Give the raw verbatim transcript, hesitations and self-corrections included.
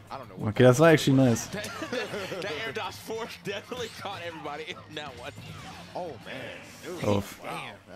I don't know. What Okay, that's actually nice. that air dodge force definitely caught everybody in that one. Oh man. Dude. Oof. Damn.